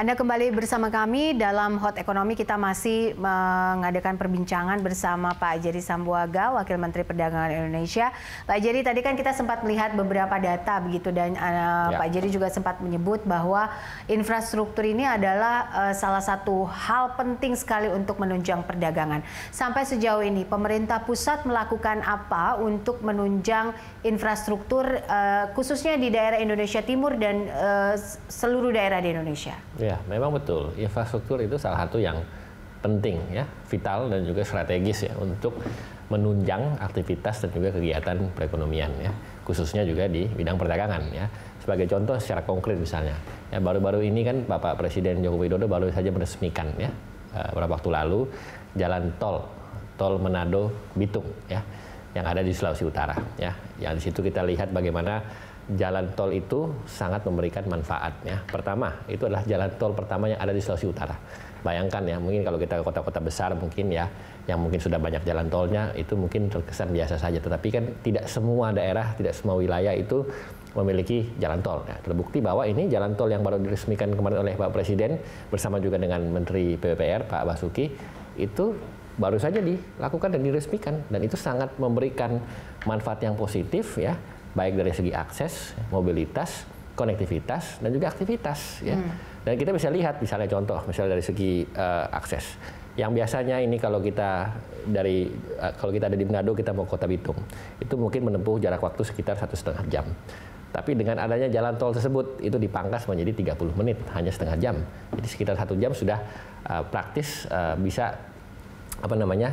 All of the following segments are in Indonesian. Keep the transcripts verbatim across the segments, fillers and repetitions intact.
Anda kembali bersama kami dalam Hot Ekonomi. Kita masih mengadakan perbincangan bersama Pak Jerry Sambuaga, Wakil Menteri Perdagangan Indonesia. Pak Jerry, tadi kan kita sempat melihat beberapa data begitu, dan uh, ya. Pak Jerry juga sempat menyebut bahwa infrastruktur ini adalah uh, salah satu hal penting sekali untuk menunjang perdagangan. Sampai sejauh ini pemerintah pusat melakukan apa untuk menunjang infrastruktur uh, khususnya di daerah Indonesia Timur dan uh, seluruh daerah di Indonesia? Ya, memang betul. Infrastruktur itu salah satu yang penting, ya, vital dan juga strategis ya untuk menunjang aktivitas dan juga kegiatan perekonomian, ya, khususnya juga di bidang perdagangan, ya. Sebagai contoh secara konkret misalnya, ya, baru-baru ini kan Bapak Presiden Joko Widodo baru saja meresmikan, ya, beberapa waktu lalu jalan tol tol Manado Bitung, ya, yang ada di Sulawesi Utara, ya. Yang di situ kita lihat bagaimana jalan tol itu sangat memberikan manfaat, ya. Pertama, itu adalah jalan tol pertama yang ada di Sulawesi Utara. Bayangkan, ya, mungkin kalau kita ke kota-kota besar mungkin, ya, yang mungkin sudah banyak jalan tolnya itu mungkin terkesan biasa saja. Tetapi kan tidak semua daerah, tidak semua wilayah itu memiliki jalan tol. Ya. Terbukti bahwa ini jalan tol yang baru diresmikan kemarin oleh Pak Presiden bersama juga dengan Menteri P U P R Pak Basuki itu baru saja dilakukan dan diresmikan, dan itu sangat memberikan manfaat yang positif, ya, baik dari segi akses, mobilitas, konektivitas, dan juga aktivitas, ya. Hmm. Dan kita bisa lihat, misalnya contoh, misalnya dari segi uh, akses. Yang biasanya ini kalau kita dari uh, kalau kita ada di Manado, kita mau Kota Bitung, itu mungkin menempuh jarak waktu sekitar satu setengah jam. Tapi dengan adanya jalan tol tersebut, itu dipangkas menjadi tiga puluh menit, hanya setengah jam. Jadi sekitar satu jam sudah uh, praktis uh, bisa apa namanya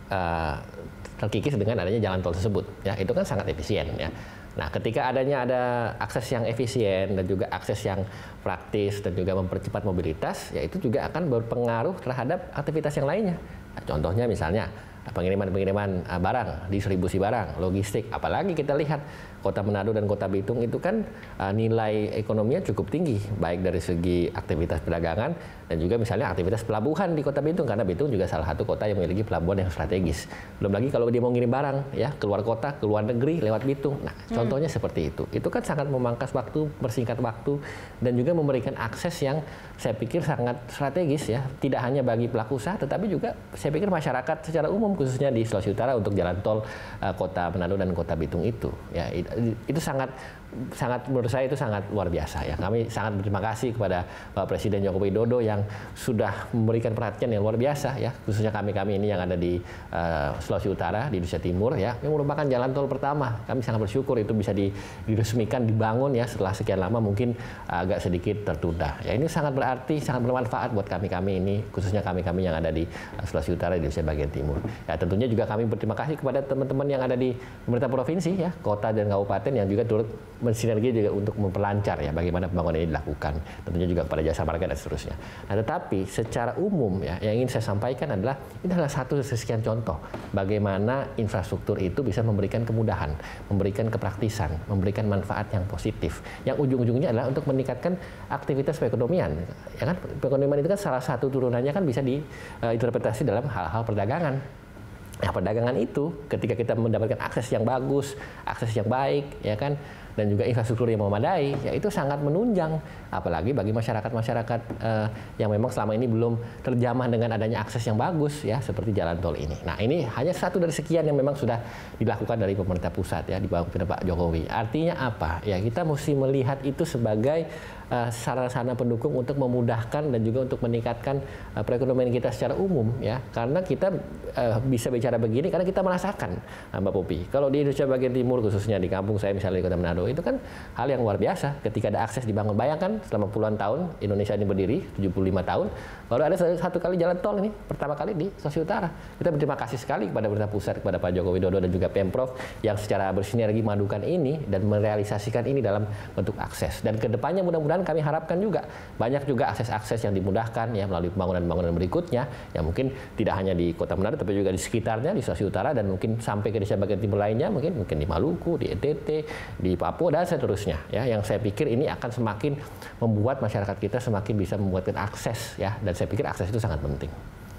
uh, terkikis dengan adanya jalan tol tersebut. Ya, itu kan sangat efisien, ya. Nah, ketika adanya ada akses yang efisien dan juga akses yang praktis dan juga mempercepat mobilitas, ya itu juga akan berpengaruh terhadap aktivitas yang lainnya. Nah, contohnya misalnya pengiriman-pengiriman barang, distribusi barang, logistik. Apalagi kita lihat Kota Manado dan Kota Bitung itu kan uh, nilai ekonominya cukup tinggi, baik dari segi aktivitas perdagangan dan juga misalnya aktivitas pelabuhan di Kota Bitung, karena Bitung juga salah satu kota yang memiliki pelabuhan yang strategis. Belum lagi kalau dia mau ngirim barang, ya, keluar kota, keluar negeri lewat Bitung. Nah, hmm. contohnya seperti itu. Itu kan sangat memangkas waktu, persingkat waktu, dan juga memberikan akses yang saya pikir sangat strategis, ya, tidak hanya bagi pelaku usaha, tetapi juga saya pikir masyarakat secara umum, khususnya di Sulawesi Utara untuk jalan tol uh, Kota Manado dan Kota Bitung itu, ya, itu sangat sangat menurut saya itu sangat luar biasa, ya. Kami sangat berterima kasih kepada Pak Presiden Joko Widodo yang sudah memberikan perhatian yang luar biasa, ya, khususnya kami-kami ini yang ada di uh, Sulawesi Utara, di Indonesia Timur, ya, yang merupakan jalan tol pertama. Kami sangat bersyukur itu bisa di, diresmikan, dibangun, ya, setelah sekian lama mungkin uh, agak sedikit tertunda. Ya, ini sangat berarti, sangat bermanfaat buat kami-kami ini, khususnya kami-kami yang ada di uh, Sulawesi Utara, di Indonesia bagian timur. Ya, tentunya juga kami berterima kasih kepada teman-teman yang ada di pemerintah provinsi, ya, kota dan kabupaten yang juga turut mensinergi juga untuk memperlancar, ya, bagaimana pembangunan ini dilakukan, tentunya juga kepada jasa marga dan seterusnya. Nah, tetapi secara umum, ya, yang ingin saya sampaikan adalah ini adalah satu sekian contoh bagaimana infrastruktur itu bisa memberikan kemudahan, memberikan kepraktisan, memberikan manfaat yang positif, yang ujung-ujungnya adalah untuk meningkatkan aktivitas perekonomian, ya kan. Perekonomian itu kan salah satu turunannya kan bisa diinterpretasi dalam hal-hal perdagangan. Nah, perdagangan itu ketika kita mendapatkan akses yang bagus, akses yang baik, ya kan, dan juga infrastruktur yang memadai, ya itu sangat menunjang, apalagi bagi masyarakat-masyarakat uh, yang memang selama ini belum terjamah dengan adanya akses yang bagus, ya, seperti jalan tol ini. Nah, ini hanya satu dari sekian yang memang sudah dilakukan dari pemerintah pusat, ya, di bawah Pak Jokowi. Artinya apa? Ya, kita mesti melihat itu sebagai uh, sarana pendukung untuk memudahkan dan juga untuk meningkatkan uh, perekonomian kita secara umum, ya, karena kita uh, bisa bicara begini karena kita merasakan, Mbak Popi, kalau di Indonesia bagian timur, khususnya di kampung saya misalnya di Kota Manado, itu kan hal yang luar biasa ketika ada akses dibangun. Bayangkan selama puluhan tahun Indonesia ini berdiri, tujuh puluh lima tahun, baru ada satu kali jalan tol ini, pertama kali di Sulawesi Utara. Kita berterima kasih sekali kepada pemerintah pusat, kepada Pak Joko Widodo dan juga Pemprov yang secara bersinergi memadukan ini dan merealisasikan ini dalam bentuk akses. Dan kedepannya mudah-mudahan kami harapkan juga banyak juga akses-akses yang dimudahkan, ya, melalui pembangunan-pembangunan berikutnya, yang mungkin tidak hanya di Kota Manado tapi juga di sekitar di Sulawesi Utara dan mungkin sampai ke Indonesia bagian timur lainnya, mungkin mungkin di Maluku, di N T T, di Papua dan seterusnya, ya, yang saya pikir ini akan semakin membuat masyarakat kita semakin bisa membuatkan akses, ya, dan saya pikir akses itu sangat penting.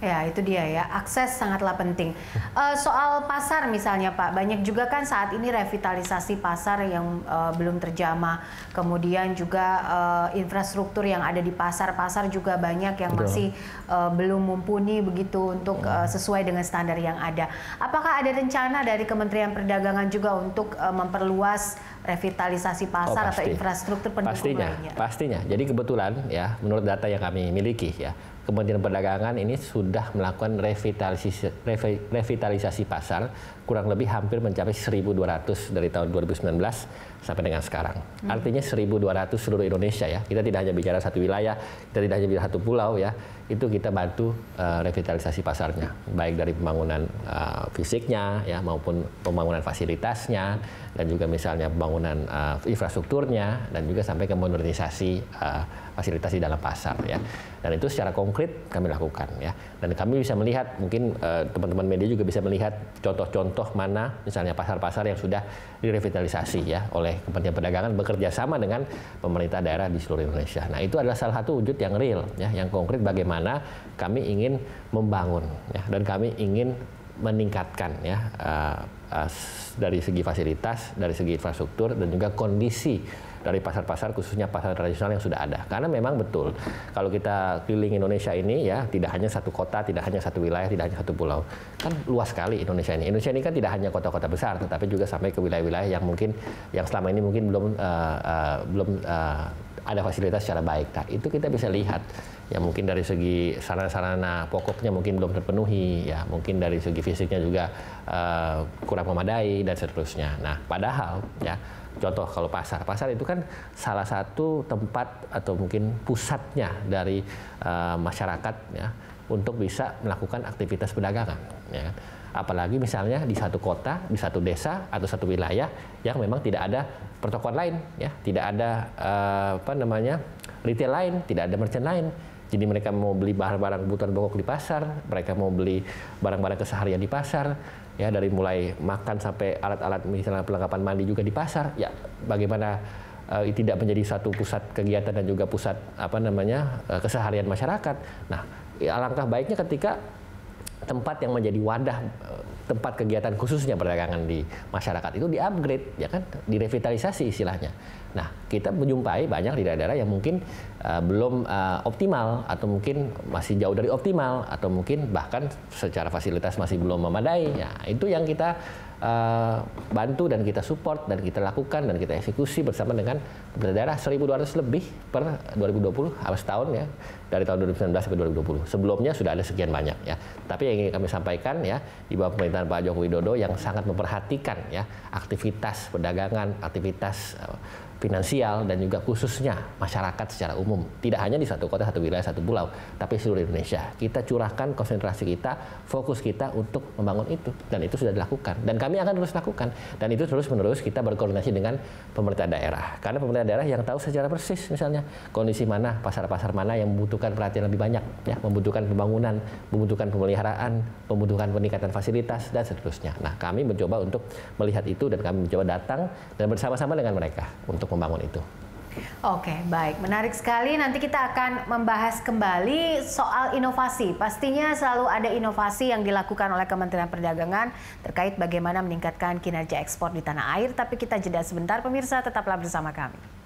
Ya, itu dia ya, akses sangatlah penting. Uh, soal pasar misalnya Pak, banyak juga kan saat ini revitalisasi pasar yang uh, belum terjamah. Kemudian juga uh, infrastruktur yang ada di pasar-pasar juga banyak yang Betul. masih uh, belum mumpuni begitu untuk uh, sesuai dengan standar yang ada. Apakah ada rencana dari Kementerian Perdagangan juga untuk uh, memperluas revitalisasi pasar oh, atau infrastruktur pendukung pastinya, lainnya? Pastinya. Jadi kebetulan ya, menurut data yang kami miliki ya, Kementerian Perdagangan ini sudah melakukan revitalisasi, revitalisasi pasar kurang lebih hampir mencapai seribu dua ratus dari tahun dua ribu sembilan belas sampai dengan sekarang. Hmm. Artinya seribu dua ratus seluruh Indonesia ya. Kita tidak hanya bicara satu wilayah, kita tidak hanya bicara satu pulau ya. Itu kita bantu uh, revitalisasi pasarnya, baik dari pembangunan uh, fisiknya ya maupun pembangunan fasilitasnya dan juga misalnya pembangunan uh, infrastrukturnya dan juga sampai ke modernisasi uh, fasilitas di dalam pasar ya. Dan itu secara konkret kami lakukan ya. Dan kami bisa melihat, mungkin teman-teman uh, media juga bisa melihat contoh-contoh mana misalnya pasar-pasar yang sudah direvitalisasi ya oleh Kementerian Perdagangan bekerja sama dengan pemerintah daerah di seluruh Indonesia. Nah, itu adalah salah satu wujud yang real ya, yang konkret bagaimana kami ingin membangun ya, dan kami ingin meningkatkan ya uh, uh, dari segi fasilitas, dari segi infrastruktur dan juga kondisi dari pasar-pasar khususnya pasar tradisional yang sudah ada. Karena memang betul kalau kita keliling Indonesia ini ya tidak hanya satu kota, tidak hanya satu wilayah, tidak hanya satu pulau. Kan luas sekali Indonesia ini. Indonesia ini kan tidak hanya kota-kota besar tetapi juga sampai ke wilayah-wilayah yang mungkin yang selama ini mungkin belum uh, uh, belum uh, ada fasilitas secara baik. Nah, itu kita bisa lihat ya mungkin dari segi sarana-sarana pokoknya mungkin belum terpenuhi ya, mungkin dari segi fisiknya juga uh, kurang memadai dan seterusnya. Nah, padahal ya contoh kalau pasar, pasar itu kan salah satu tempat atau mungkin pusatnya dari uh, masyarakat ya untuk bisa melakukan aktivitas perdagangan. Ya. Apalagi misalnya di satu kota, di satu desa atau satu wilayah yang memang tidak ada pertokoan lain, ya, tidak ada uh, apa namanya retail lain, tidak ada merchant lain. Jadi mereka mau beli barang-barang kebutuhan pokok di pasar, mereka mau beli barang-barang keseharian di pasar, ya dari mulai makan sampai alat-alat misalnya perlengkapan mandi juga di pasar. Ya bagaimana uh, tidak menjadi satu pusat kegiatan dan juga pusat apa namanya uh, keseharian masyarakat. Nah, ya, alangkah baiknya ketika tempat yang menjadi wadah tempat kegiatan khususnya perdagangan di masyarakat itu di-upgrade, ya kan, direvitalisasi istilahnya. Nah, kita menjumpai banyak di daerah-daerah yang mungkin uh, belum uh, optimal atau mungkin masih jauh dari optimal atau mungkin bahkan secara fasilitas masih belum memadai. Ya, itu yang kita uh, bantu dan kita support dan kita lakukan dan kita eksekusi bersama dengan pemerintah daerah seribu dua ratus lebih per dua ribu dua puluh harus tahun ya, dari tahun dua ribu sembilan belas sampai dua ribu dua puluh. Sebelumnya sudah ada sekian banyak ya. Tapi yang ingin kami sampaikan ya di bawah pemerintahan Pak Joko Widodo yang sangat memperhatikan ya aktivitas perdagangan, aktivitas uh, finansial dan juga khususnya masyarakat secara umum. Tidak hanya di satu kota, satu wilayah, satu pulau, tapi seluruh Indonesia. Kita curahkan konsentrasi kita, fokus kita untuk membangun itu. Dan itu sudah dilakukan. Dan kami akan terus lakukan. Dan itu terus-menerus kita berkoordinasi dengan pemerintah daerah. Karena pemerintah daerah yang tahu secara persis misalnya kondisi mana, pasar-pasar mana yang membutuhkan perhatian lebih banyak. Ya, membutuhkan pembangunan, membutuhkan pemeliharaan, membutuhkan peningkatan fasilitas, dan seterusnya. Nah, kami mencoba untuk melihat itu dan kami mencoba datang dan bersama-sama dengan mereka untuk membangun itu. Oke, baik. Menarik sekali. Nanti kita akan membahas kembali soal inovasi. Pastinya selalu ada inovasi yang dilakukan oleh Kementerian Perdagangan terkait bagaimana meningkatkan kinerja ekspor di tanah air. Tapi kita jeda sebentar, pemirsa. Tetaplah bersama kami.